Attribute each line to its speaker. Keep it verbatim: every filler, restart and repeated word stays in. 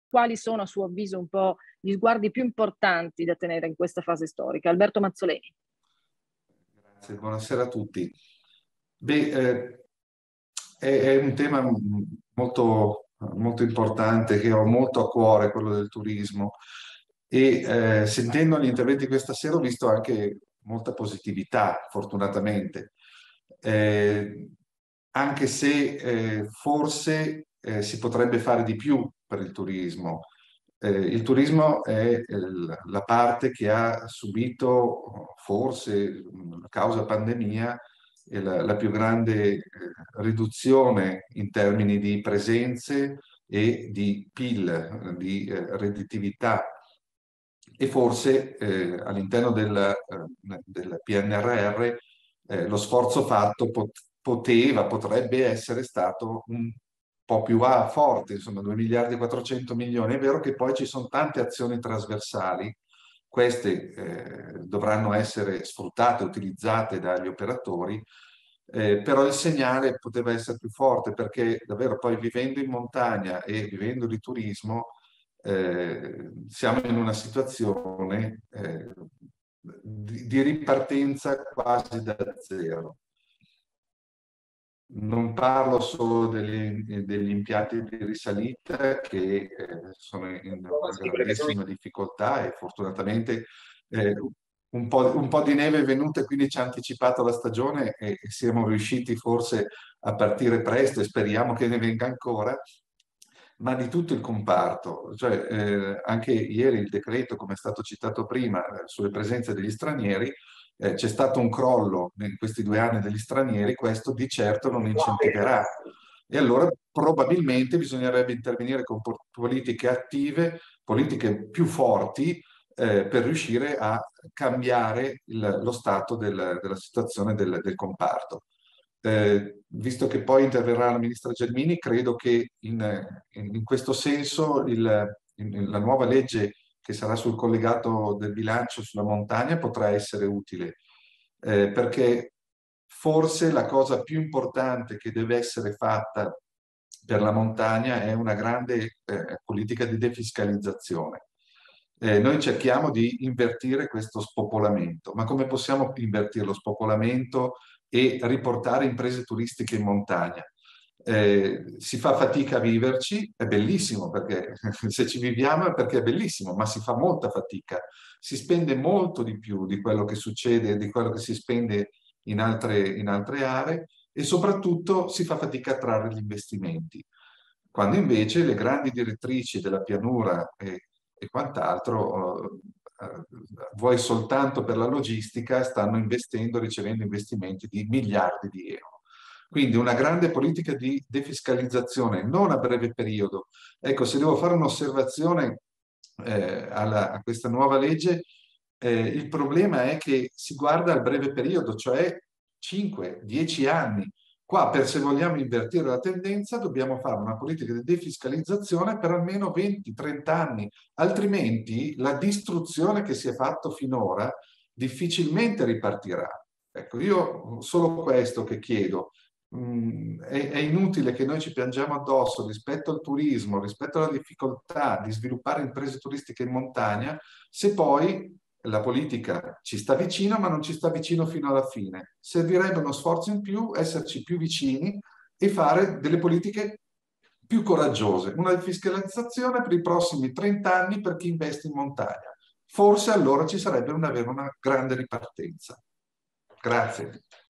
Speaker 1: quali sono a suo avviso un po' gli sguardi più importanti da tenere in questa fase storica? Alberto Mazzoleni.
Speaker 2: Grazie, buonasera a tutti. Beh, eh, è, è un tema molto, molto importante che ho molto a cuore, quello del turismo, e eh, sentendo gli interventi questa sera ho visto anche molta positività, fortunatamente. Eh, Anche se eh, forse eh, si potrebbe fare di più per il turismo. Eh, il turismo è eh, la parte che ha subito, forse a causa pandemia, eh, la, la più grande eh, riduzione in termini di presenze e di P I L, di eh, redditività. E forse eh, all'interno del, eh, del P N R R eh, lo sforzo fatto pot- poteva, potrebbe essere stato un po' più ah, forte, insomma due miliardi e quattrocento milioni. È vero che poi ci sono tante azioni trasversali, queste eh, dovranno essere sfruttate, utilizzate dagli operatori, eh, però il segnale poteva essere più forte perché davvero poi vivendo in montagna e vivendo di turismo eh, siamo in una situazione eh, di, di ripartenza quasi da zero. Non parlo solo degli, degli impianti di risalita che eh, sono in grandissima difficoltà e fortunatamente eh, un po', un po' di neve è venuta e quindi ci ha anticipato la stagione e, e siamo riusciti forse a partire presto e speriamo che ne venga ancora, ma di tutto il comparto. Cioè, eh, anche ieri il decreto, come è stato citato prima, eh, sulle presenze degli stranieri, eh, c'è stato un crollo in questi due anni degli stranieri, questo di certo non incentiverà. E allora probabilmente bisognerebbe intervenire con po- politiche attive, politiche più forti, eh, per riuscire a cambiare il- lo stato del- della situazione del, del comparto. Eh, visto che poi interverrà la ministra Gelmini, credo che in, in questo senso il- in- la nuova legge che sarà sul collegato del bilancio sulla montagna potrà essere utile, eh, perché forse la cosa più importante che deve essere fatta per la montagna è una grande eh, politica di defiscalizzazione. Eh, noi cerchiamo di invertire questo spopolamento, ma come possiamo invertire lo spopolamento e riportare imprese turistiche in montagna? Eh, si fa fatica a viverci, è bellissimo perché se ci viviamo è perché è bellissimo, ma si fa molta fatica, si spende molto di più di quello che succede, di quello che si spende in altre, in altre aree e soprattutto si fa fatica a trarre gli investimenti, quando invece le grandi direttrici della pianura e, e quant'altro, eh, eh, vuoi soltanto per la logistica, stanno investendo, ricevendo investimenti di miliardi di euro. Quindi una grande politica di defiscalizzazione, non a breve periodo. Ecco, se devo fare un'osservazione eh, alla- a questa nuova legge, eh, il problema è che si guarda al breve periodo, cioè cinque dieci anni. Qua, per se vogliamo invertire la tendenza, dobbiamo fare una politica di defiscalizzazione per almeno venti trenta anni, altrimenti la distruzione che si è fatto finora difficilmente ripartirà. Ecco, io solo questo che chiedo. Mm, è, è inutile che noi ci piangiamo addosso rispetto al turismo, rispetto alla difficoltà di sviluppare imprese turistiche in montagna, se poi la politica ci sta vicino, ma non ci sta vicino fino alla fine. Servirebbe uno sforzo in più, esserci più vicini e fare delle politiche più coraggiose. Una fiscalizzazione per i prossimi trenta anni per chi investe in montagna. Forse allora ci sarebbe una, avere una grande ripartenza. Grazie.